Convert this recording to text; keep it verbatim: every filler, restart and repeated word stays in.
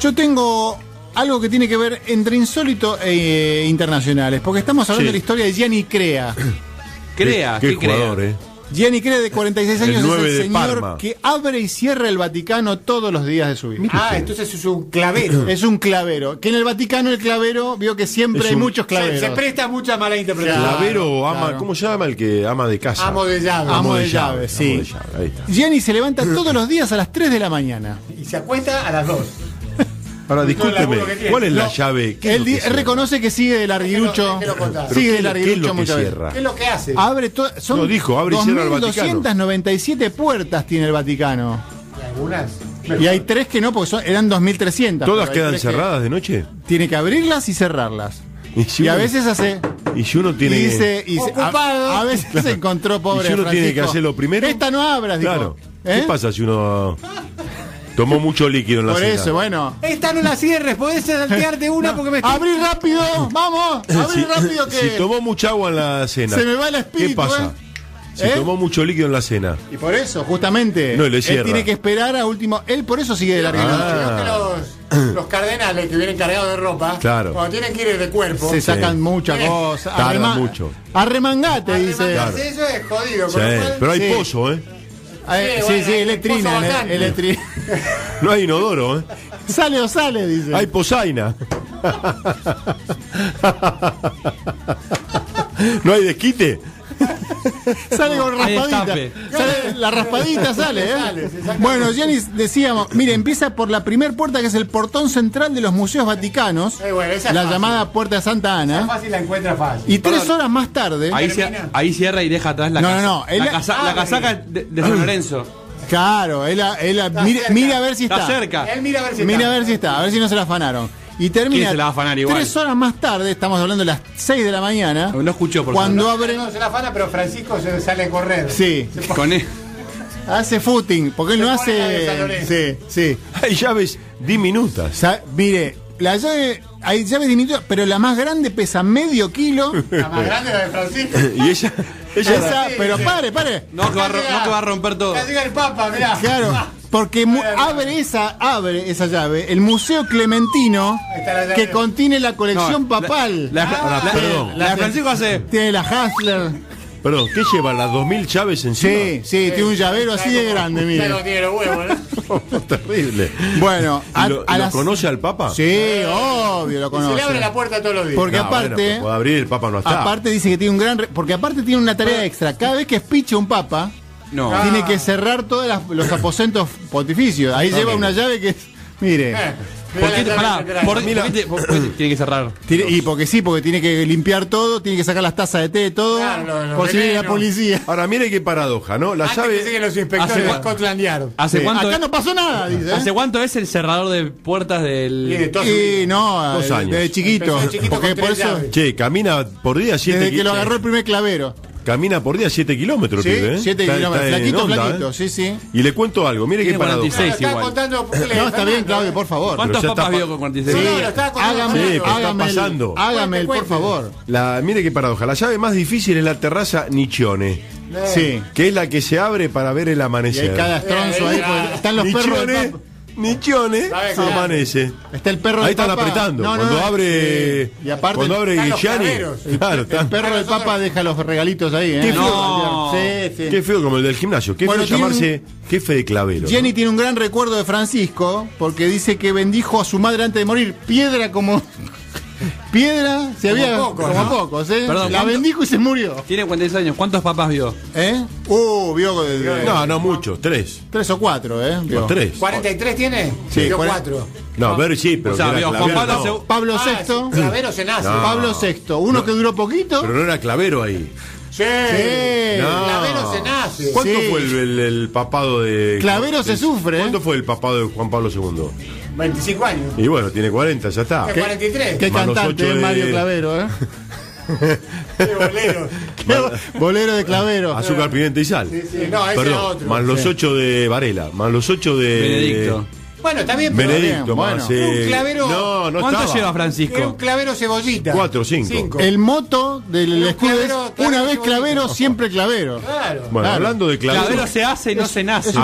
Yo tengo algo que tiene que ver entre insólito e internacionales, porque estamos hablando sí. de la historia de Gianni Crea. Crea, qué, ¿qué, qué jugador, crea? eh. Gianni Crea, de cuarenta y seis años, el es el señor Parma. que abre y cierra el Vaticano todos los días de su vida. Ah, entonces es un clavero. Es un clavero. Que en el Vaticano el clavero, vio que siempre Es hay un- muchos claveros. Se, se presta mucha mala interpretación. Clavero o ama, claro. ¿cómo se llama el que ama de casa? Amo de llave. Amo de llave, sí. amo de llave, ahí está. Gianni se levanta todos los días a las tres de la mañana. Y se acuesta a las dos. Ahora, discúlpeme, laburo que tiene. ¿cuál es la No, llave? ¿Qué es Él, lo di- que cierra? reconoce que sigue de larguirucho. Déjelo contar. ¿Pero Sigue qué- de qué es larguirucho lo que muchas veces. cierra? ¿Qué es lo que hace? Abre to- son No, dijo, abre y cierra el dos mil Vaticano. doscientas noventa y siete puertas tiene el Vaticano. Y algunas. Y hay tres que no, porque son- eran dos mil trescientas. ¿Todas pero hay quedan tres que cerradas de noche? Tiene que abrirlas y cerrarlas. Y, si Y a uno- veces hace. Y si uno Y tiene dice, y se- Ocupado. a, a veces se encontró pobre ¿Y si uno tiene Francisco. que hacerlo primero? Esta no abras, dijo. Claro. ¿Eh? ¿Qué pasa si uno tomó mucho líquido en la Por cena? eso, bueno. Esta no la cierres, podés saltearte una porque me estoy... ¡Abrí rápido! ¡Vamos! ¡Abrí Si- rápido que! Si tomó mucha agua en la cena, Se me va el espíritu, ¿qué pasa? ¿eh? Si ¿Eh? tomó mucho líquido en la cena. Y por eso, justamente, No, y le él cierra. tiene que esperar a último. Él por eso sigue de larguirucho. Ah. Creo que los, los cardenales que vienen cargados de ropa, Claro. cuando tienen que ir de cuerpo, Se sacan muchas Sí. cosas. Tardan Arrema- mucho. Arremangate, dice. arremangarse, eso es jodido. Sí, Con lo cual, pero hay Sí. pozo, ¿eh? Eh, Sí, sí, bueno, sí, el es letrina. pozo el- vacante. el letri- No hay inodoro, ¿eh? Sale o sale, dice. Hay posaina. ¿No hay desquite? Sale con Hay raspadita. destape. Sale, la raspadita sale, ¿eh? Sale, se saca- Bueno, Gianni, decíamos, mire, empieza por la primer puerta que es el portón central de los museos vaticanos, Eh, bueno, esa es la fácil. llamada Puerta de Santa Esa Ana, fácil la encuentra fácil. y tres horas más tarde, Ahí, cie- Termina. ahí cierra y deja atrás la No, casa- no, no, él- la, casa- Ah, la casaca bien. de, de San Lorenzo. claro, él, él mire, cerca. mire a ver si Está está. cerca. Él mira a ver si Mira está. a ver si está, a ver si no se la afanaron. Y termina ¿Quién se la va a afanar igual? tres horas más tarde, estamos hablando de las seis de la mañana, No escuchó por cuando favor. abre. No se la afana, pero Francisco se sale a correr. Sí, Con él. hace footing, porque él Se no pone la de San hace. Lorenzo. Sí, sí. Hay llaves diminutas. Sa- mire, la llave, hay llaves diminutas, pero la más grande pesa medio kilo. La más grande es la de Francisco. Y ella, ella Esa, sí, pero sí. pare, pare. No que, va a, ro- no que va a romper todo. Ya llega el Papa, mirá. Claro, porque mu- abre esa, abre esa llave el Museo Clementino, Ahí está la llave. que contiene la colección No, papal. La, la- Ah, la- perdón. la de Francisco hace. Tiene la Hassler. Perdón, ¿qué lleva? ¿Las dos mil llaves encima? Sí, sí, tiene un llavero así de grande, Ya no mire. tiene los huevos, ¿no? Terrible. Bueno, a, ¿Y lo, a lo las- conoce al Papa? Sí, obvio lo Y se le abre la conoce. puerta todos los días. Porque No, bueno, aparte, pero puede abrir, el Papa no está. aparte dice que tiene un gran, re- porque aparte tiene una tarea extra. Cada vez que espicha un papa, No. Ah. tiene que cerrar todos las- los aposentos pontificios. Ahí lleva una llave que es, mire. Eh, ¿Por qué, mirá la pará, llave central. por- por qué te- por- por qué tiene que cerrar? Tiene- y porque sí, porque tiene que limpiar todo, tiene que sacar las tazas de té, todo, Claro, los- los por si viene la venenos. policía. Ahora, mire qué paradoja, ¿no? La Antes que llave... lleguen los inspectores Hace de cua- Scotland Yard. ¿Hace, Sí. cuánto, Acá no pasó nada, dice. ¿eh? ¿Hace cuánto es el cerrador de puertas Y de del. todo su Y vida. no, Dos eh, años. desde chiquito. Empezó de chiquito Porque con por tres eso, llaves. Che, camina por día siete desde que lo kilómetros. agarró el primer clavero. Camina por día siete kilómetros, Sí, pibe, ¿eh? siete Está- kilómetros. está en Flaquito, onda, flaquito, ¿eh? sí, sí. Y le cuento algo, mire qué Tiene paradoja. Claro, cuarenta y seis. estaba igual. contando. porque le- No, está bien, Fernando, Claudio, por favor. ¿Cuántos Pero ya papas está vio pa- con cuarenta y seis? No, no, lo estaba contando. Hágame, Sí, pero está hágame, el, pasando. hágame el, por Cuente, favor. La, mire qué paradoja. La llave más difícil es la terraza Niccione, Sí. que es la que se abre para ver el Y amanecer. hay cada estronzo ahí, porque están los perros del Niccione, Papa. Niccione, Sabe que- amanece. Está el perro Ahí del están Papa. apretando. No, no, cuando no, abre, sí. Y aparte, cuando abre están los Gianni, claveros. claro, el está- perro del Papa deja los regalitos ahí, ¿eh? Qué feo. No. Sí, sí. Qué feo como el del gimnasio. Qué Bueno, feo tiene llamarse jefe de clavero. Jenny tiene un gran recuerdo de Francisco porque dice que bendijo a su madre antes de morir. Piedra como. Piedra, se había. pocos, como ¿no? pocos, ¿eh? Perdón, la ¿cuánto? bendijo y se murió. Tiene cuarenta y seis años. ¿Cuántos papas vio? ¿Eh? Uh, vio. de- de- No, no muchos, tres. Tres o cuatro, ¿eh? Vio. No, tres. ¿cuarenta y tres tiene? Sí, Yo cuarenta. cuatro. No, ver sí, pero O sea, que era vio Juan clavero, Pablo no. seg- Pablo Ah, sexto. sí, Clavero se nace. No. Pablo sexto. Uno que duró poquito. Pero no era clavero ahí. Sí. Sí. No. Clavero se nace. ¿Cuánto Sí. fue el, el- el papado de... Clavero se de- sufre, ¿eh? ¿Cuánto fue el papado de Juan Pablo segundo? veinticinco años. Y bueno, tiene cuarenta, ya está. ¿Qué? cuarenta y tres. Qué Más los cantante ocho es de- Mario Clavero, ¿eh? Qué bolero. Qué bolero de Clavero. Azúcar, pimienta y sal. Sí, no, ese Perdón, era otro. más los Sí. ocho de Varela, más los ocho de... Benedicto. Bueno, está bien, pero Benedicto, bien, más... bueno. eh, Un clavero- No, no ¿Cuánto estaba. lleva era un Francisco? clavero cebollita. Cuatro, cinco. El moto del Un escudo es clavero, una clavero, vez Clavero, siempre Clavero. Claro. Bueno, Claro. hablando de clavero... Clavero se hace y no se nace.